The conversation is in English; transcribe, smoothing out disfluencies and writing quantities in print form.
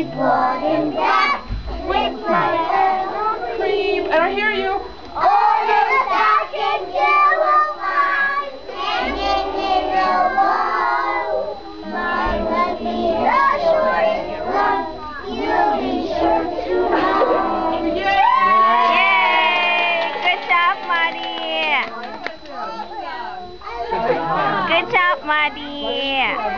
be brought in back with my cream. I don't hear you. All the back and yellow lines hanging in the wall. My lucky short run, you'll be sure to know. Yay! Good job, Marty. Good job, Marty.